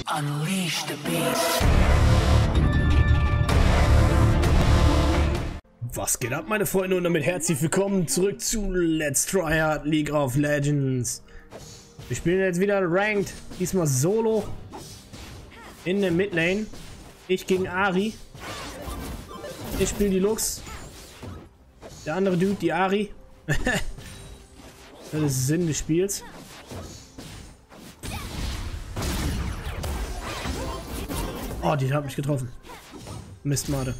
Unleash the beast. Was geht ab, meine Freunde, und damit herzlich willkommen zurück zu Let's Tryhard League of Legends. Wir spielen jetzt wieder Ranked, diesmal Solo in der Midlane. Ich gegen Ahri. Ich spiele die Lux. Der andere Dude, die Ahri. Das ist Sinn des Spiels. Oh, die hat mich getroffen. Mistmade.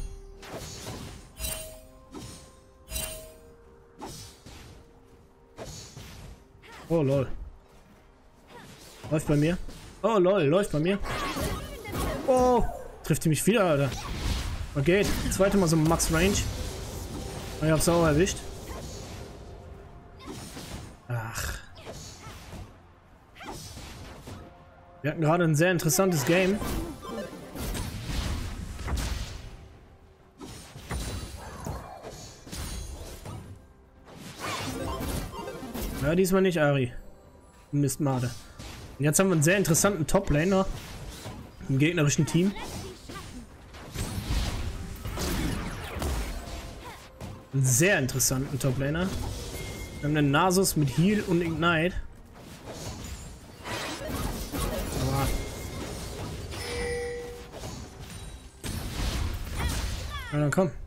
Oh, lol. Läuft bei mir. Oh, lol, läuft bei mir. Oh, trifft die mich wieder, Alter. Okay, zweite Mal so Max Range. Und ich hab's auch erwischt. Ach. Wir hatten gerade ein sehr interessantes Game. Ja, diesmal nicht Ahri. Mistmade. Und jetzt haben wir einen sehr interessanten Top-Laner im gegnerischen Team. Einen sehr interessanten Top-Laner. Wir haben einen Nasus mit Heal und Ignite. Aber na dann komm.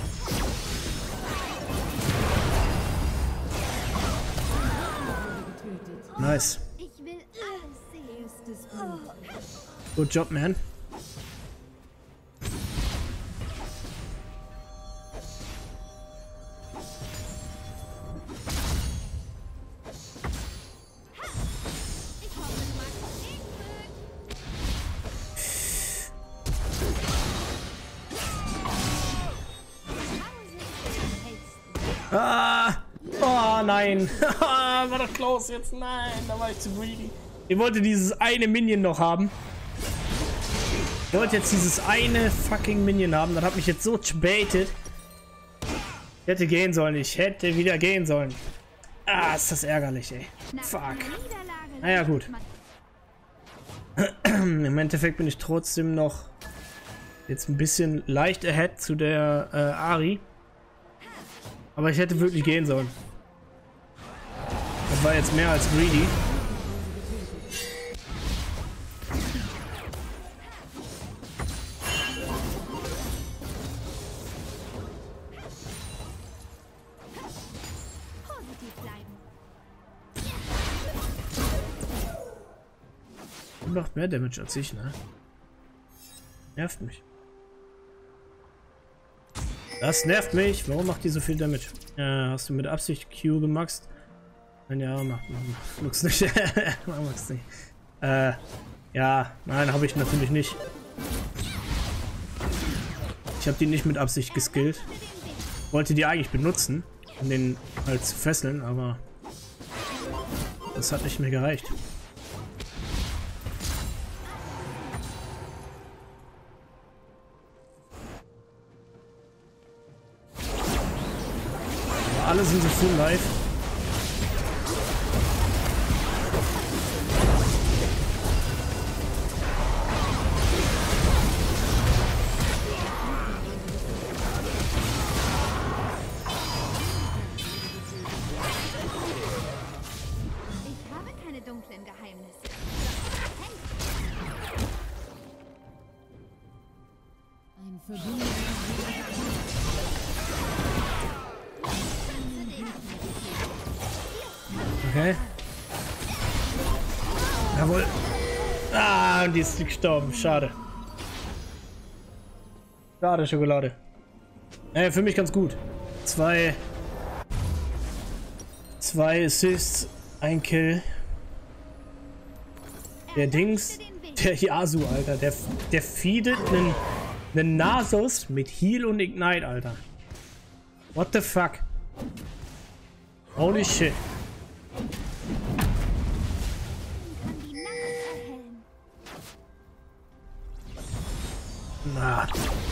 Nice. Good job, man. Ah! Oh nein! War doch close jetzt. Nein, da war ich zu greedy. Ich wollte dieses eine Minion noch haben. Ich wollte jetzt dieses eine fucking Minion haben. Das hat mich jetzt so gebaitet. Ich hätte gehen sollen. Ich hätte wieder gehen sollen. Ah, ist das ärgerlich, ey. Fuck. Naja, gut. Im Endeffekt bin ich trotzdem noch jetzt ein bisschen leicht ahead zu der Ahri. Aber ich hätte wirklich gehen sollen. Das war jetzt mehr als greedy. Die macht mehr Damage als ich, ne? Nervt mich. Das nervt mich. Warum macht die so viel Damage? Hast du mit Absicht Q gemaxt? Nein, ja, mach's nicht. Mach's nicht. Ja, nein, habe ich natürlich nicht. Ich habe die nicht mit Absicht geskillt. Wollte die eigentlich benutzen, um den halt zu fesseln, aber das hat nicht mehr gereicht. Alle sind so full live. Ich habe keine dunklen Geheimnisse. Ein Verbündeter. Okay. Jawohl. Ah, und die ist gestorben. Schade. Schade, Schokolade. Naja, für mich ganz gut. Zwei Assists, ein Kill. Der Dings, der Yasuo, Alter. Der feedet einen Nasus mit Heal und Ignite, Alter. What the fuck? Holy shit. Na.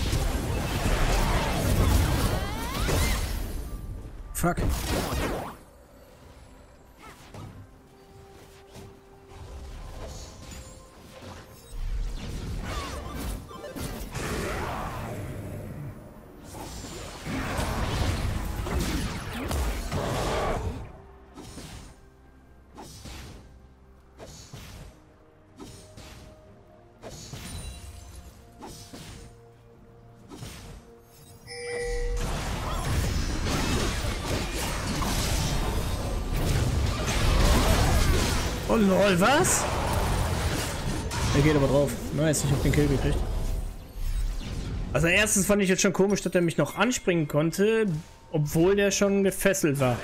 Fuck. Oh lol, was? Er geht aber drauf. Nice, ich hab den Kill gekriegt. Also erstens fand ich jetzt schon komisch, dass er mich noch anspringen konnte, obwohl der schon gefesselt war.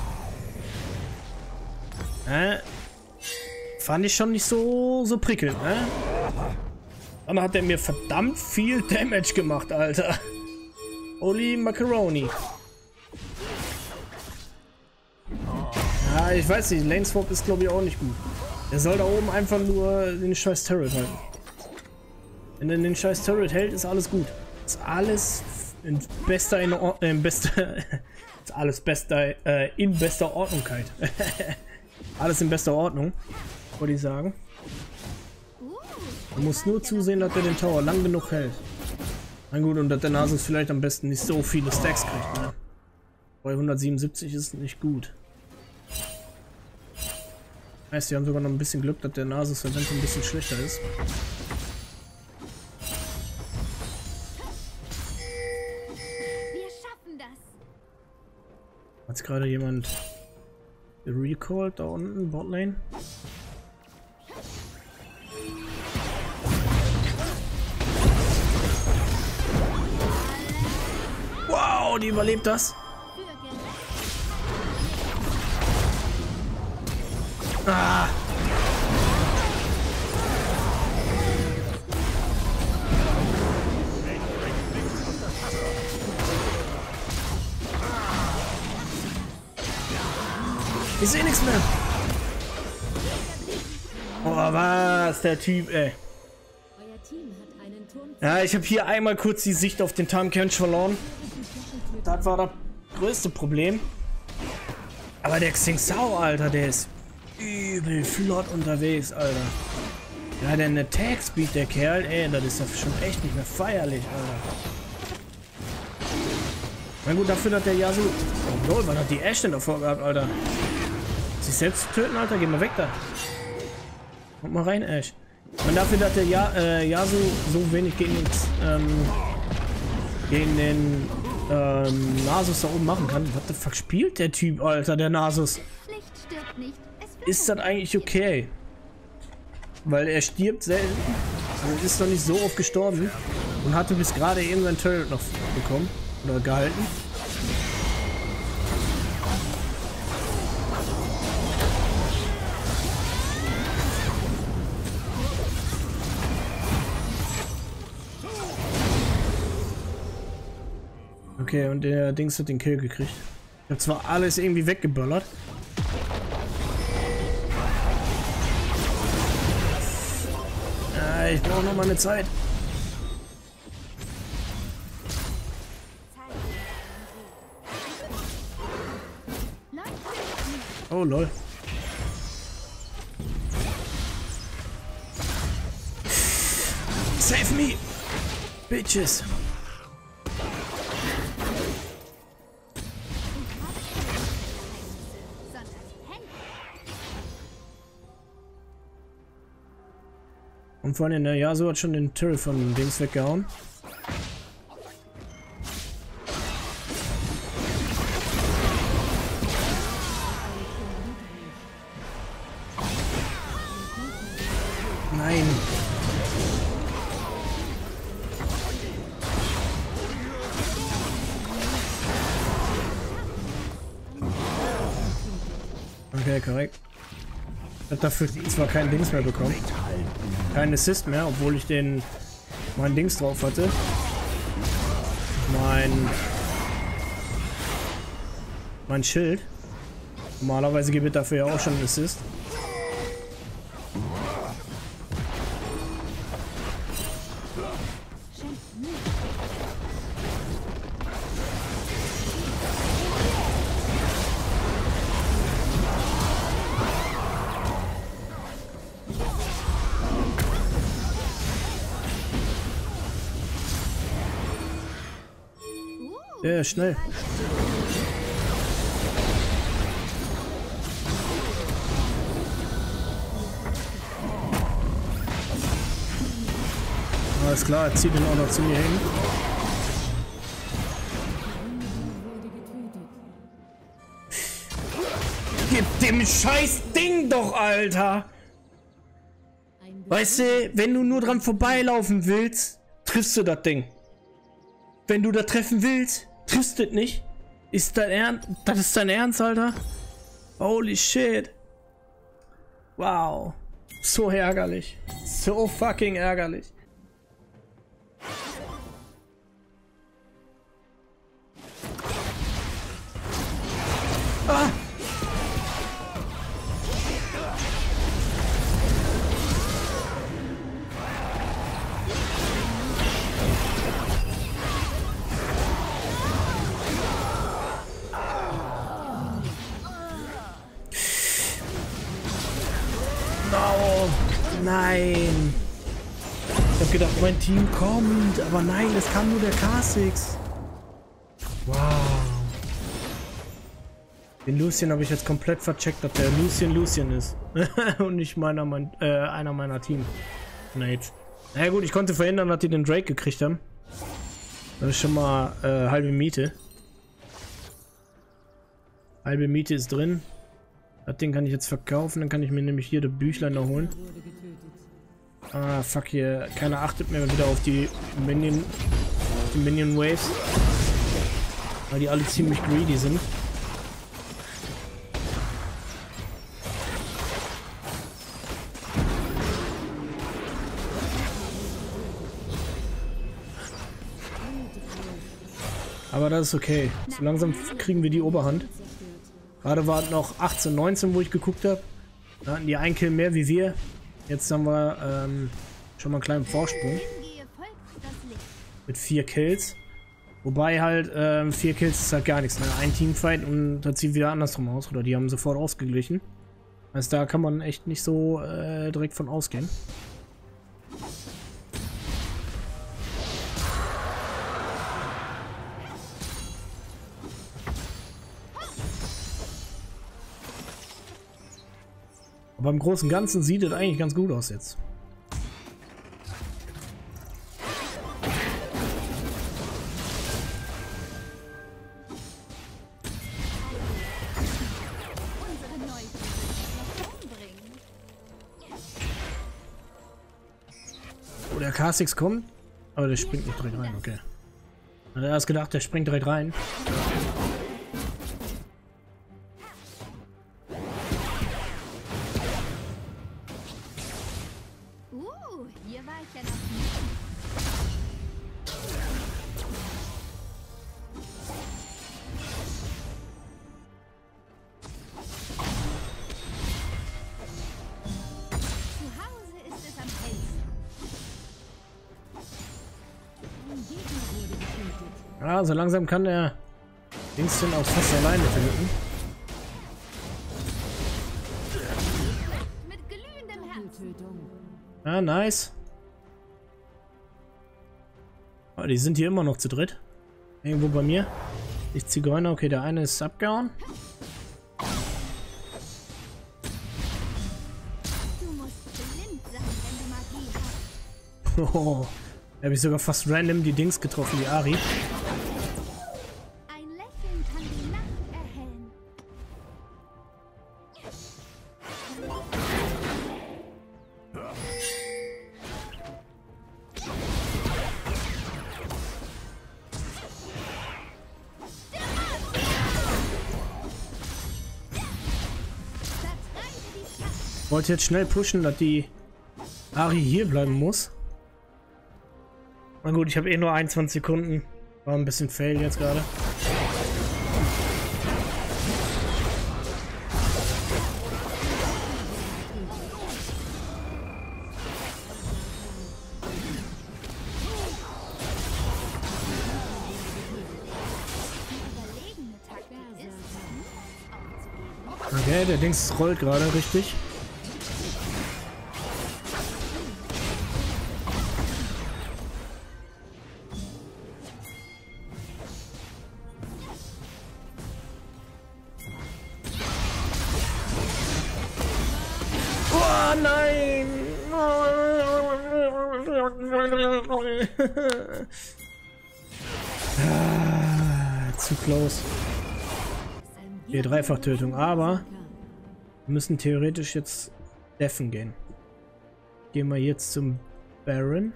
Fand ich schon nicht so prickelnd, ne? Dann hat er mir verdammt viel Damage gemacht, Alter. Holy Macaroni. Ja, ich weiß nicht, Lane Swap ist glaube ich auch nicht gut. Der soll da oben einfach nur den scheiß Turret halten. Wenn er den scheiß Turret hält, ist alles gut. Ist alles in bester ist alles in bester Ordnungkeit. Alles in bester Ordnung, würde ich sagen. Du musst nur zusehen, dass er den Tower lang genug hält. Na gut, und dass der Nasus vielleicht am besten nicht so viele Stacks kriegt, ne? Bei 177 ist nicht gut. Heißt, die haben sogar noch ein bisschen Glück, dass der Nasus eventuell ein bisschen schlechter ist. Wir schaffen das. Hat jetzt gerade jemand recalled da unten, Botlane? Wow, die überlebt das. Ah. Ich sehe nichts mehr. Oh, was der Typ, ey. Ja, ich habe hier einmal kurz die Sicht auf den Tahm Kench verloren. Das war das größte Problem. Aber der Xing Sao, Alter, der ist übel flott unterwegs, Alter. Ja, der Attack Speed, der Kerl, ey, das ist ja schon echt nicht mehr feierlich, Alter. Na gut, dafür hat der Yasuo... Oh lol, was hat die Ashe denn davor gehabt, Alter? Sich selbst zu töten, Alter? Geh mal weg da. Kommt mal rein, Ashe. Und dafür, dass der Yasuo so wenig gegen den Nasus da oben machen kann. Was the fuck spielt der Typ, Alter, der Nasus? Licht stirbt nicht. Ist das eigentlich okay? Weil er stirbt selten. Also ist noch nicht so oft gestorben. Und hatte bis gerade eben sein Turret noch bekommen. Oder gehalten. Okay, und der Dings hat den Kill gekriegt. Ich hab zwar alles irgendwie weggeböllert. Ich brauche noch mal eine Zeit. Oh lol. Save me, bitches. Und vor allem, der Yasuo hat schon den Turret von Dings weggehauen. Nein. Okay, korrekt. Ich hab dafür zwar kein Dings mehr bekommen. Kein Assist mehr, obwohl ich mein Dings drauf hatte. Mein Schild. Normalerweise gibt es dafür ja auch schon einen Assist. Ja, schnell. Alles klar, er zieht ihn auch noch zu mir hin. Gib dem scheiß Ding doch, Alter. Weißt du, wenn du nur dran vorbeilaufen willst, triffst du das Ding. Wenn du da treffen willst, triffst du das nicht. Ist dein Ernst? Das ist dein Ernst, Alter? Holy shit. Wow. So ärgerlich. So fucking ärgerlich. Ah! No. Nein. Ich hab gedacht, mein Team kommt, aber nein, es kam nur der Kha'Zix. Wow. Den Lucian habe ich jetzt komplett vercheckt, dass der Lucian ist. Und nicht einer meiner Teammates. Na ja, gut, ich konnte verhindern, dass die den Drake gekriegt haben. Das ist schon mal halbe Miete. Halbe Miete ist drin. Das Ding kann ich jetzt verkaufen, dann kann ich mir nämlich hier das Büchlein noch holen. Ah, fuck hier. Keiner achtet mehr wieder auf die Minion Waves. Weil die alle ziemlich greedy sind. Aber das ist okay. So langsam kriegen wir die Oberhand. Gerade war es noch 18, 19, wo ich geguckt habe. Da hatten die einen Kill mehr wie wir. Jetzt haben wir schon mal einen kleinen Vorsprung. Mit 4 Kills. Wobei halt 4 Kills ist halt gar nichts. Ne? Ein Teamfight und das sieht wieder andersrum aus. Oder die haben sofort ausgeglichen. Also da kann man echt nicht so direkt von ausgehen. Aber im Großen und Ganzen sieht es eigentlich ganz gut aus jetzt. Oh, der Kha'Zix kommt, aber der springt nicht direkt rein, okay. Hat er erst gedacht, der springt direkt rein. Hier war ich ja noch nie. Zu Hause ist es am hellsten. Ja, so langsam kann der Dingschen auch fast alleine töten. Mit glühendem Herzen. Ah, nice. Oh, die sind hier immer noch zu dritt. Irgendwo bei mir. Ich Zigeuner. Okay, der eine ist abgehauen. Du musst blind sein, wenn du Magie hast. Oh, da habe ich sogar fast random die Dings getroffen, die Ari. Ein Lächeln kann die Nacht erhellen. Ich wollte jetzt schnell pushen, dass die Ari hier bleiben muss. Na gut, ich habe eh nur 21 Sekunden. War ein bisschen fail jetzt gerade. Überlegene Taktik ist, aufzugeben. Okay, der Dings rollt gerade richtig. Oh nein! Zu close. Hier Dreifachtötung, aber Wir müssen theoretisch jetzt deffen gehen. Gehen wir jetzt zum Baron.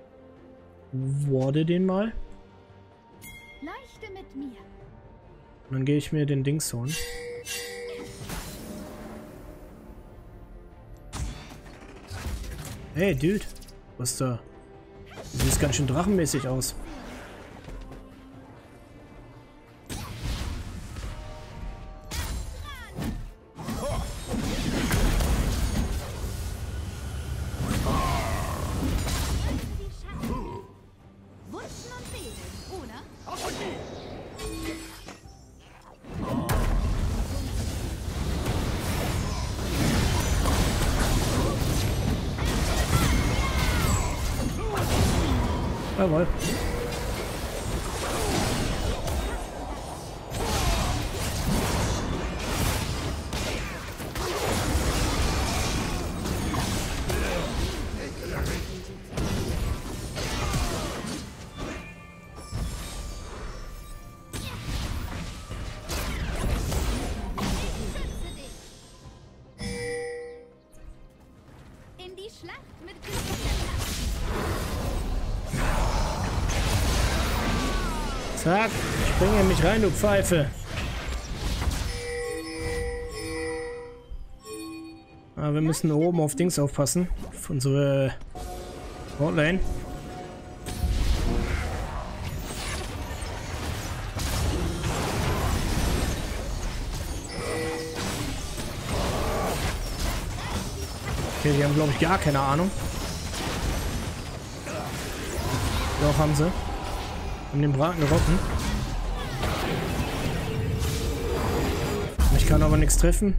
Warte den mal. Leuchte mit mir. Und dann gehe ich mir den Dings holen. Hey, Dude. Was da? Du siehst ganz schön drachenmäßig aus. Wunschen und Wählen, oder? Jawohl. In die Schlacht mit Christian. Zack, springe mich rein, du Pfeife. Aber wir müssen oben auf Dings aufpassen. Auf unsere Botlane. Okay, die haben, glaube ich, gar keine Ahnung. Doch, haben sie. Haben den Braten gerochen. Ich kann aber nichts treffen.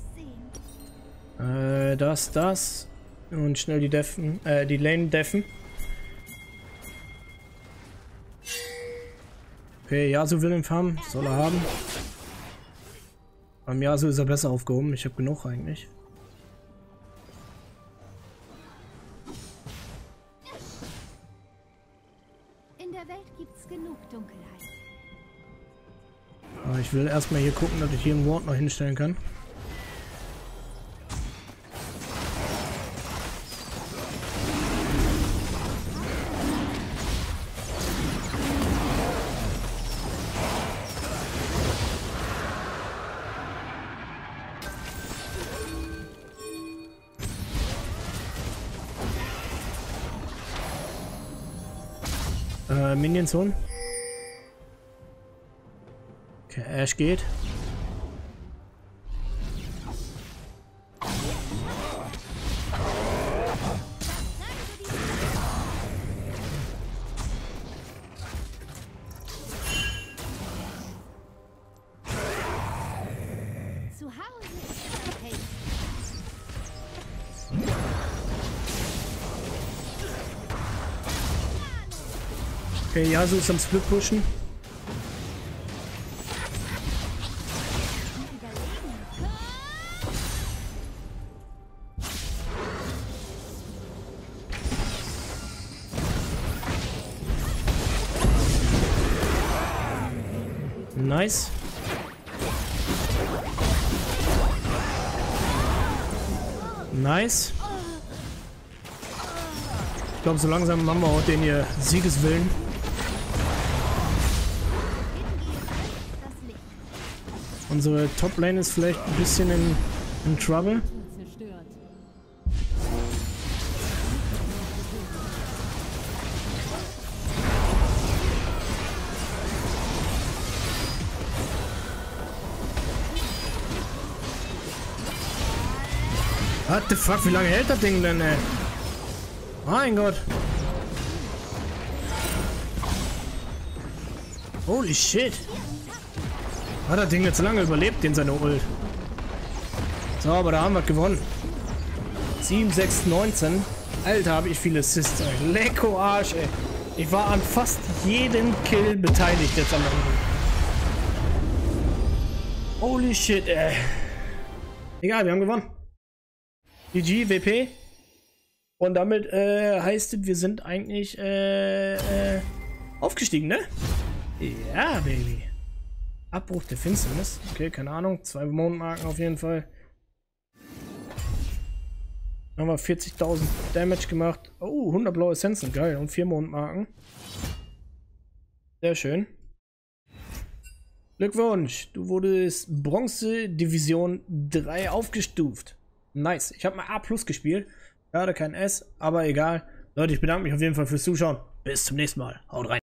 Das. Und schnell die die Lane deffen. Okay, Yasuo will den Farm. Soll er haben. Beim Yasuo ist er besser aufgehoben. Ich habe genug eigentlich. In der Welt gibt's genug Dunkelheit. Aber ich will erstmal hier gucken, dass ich hier einen Ward noch hinstellen kann. Minions holen. Okay, Ash geht. Zu Hause ist hey. Okay, Yasuo ist am Split pushen. Nice. Nice. Ich glaube, so langsam haben wir auch den hier Siegeswillen. Unsere Top-Lane ist vielleicht ein bisschen in Trouble. What the fuck, wie lange hält das Ding denn, ey? Mein Gott. Holy shit. Hat das Ding jetzt lange überlebt, den seine Ult. So, aber da haben wir gewonnen. 7, 6, 19. Alter, habe ich viele Assists, ey. Lecko Arsch, ey. Ich war an fast jedem Kill beteiligt jetzt am Ende. Holy shit, ey. Egal, wir haben gewonnen. GG, WP. Und damit heißt es, wir sind eigentlich aufgestiegen, ne? Ja, Baby. Abbruch der Finsternis. Okay, keine Ahnung. 2 Mondmarken auf jeden Fall. Haben wir 40.000 Damage gemacht. Oh, 100 blaue Essenzen, geil. Und 4 Mondmarken. Sehr schön. Glückwunsch, du wurdest Bronze Division 3 aufgestuft. Nice. Ich habe mal A+ gespielt. Gerade kein S, aber egal. Leute, ich bedanke mich auf jeden Fall fürs Zuschauen. Bis zum nächsten Mal. Haut rein.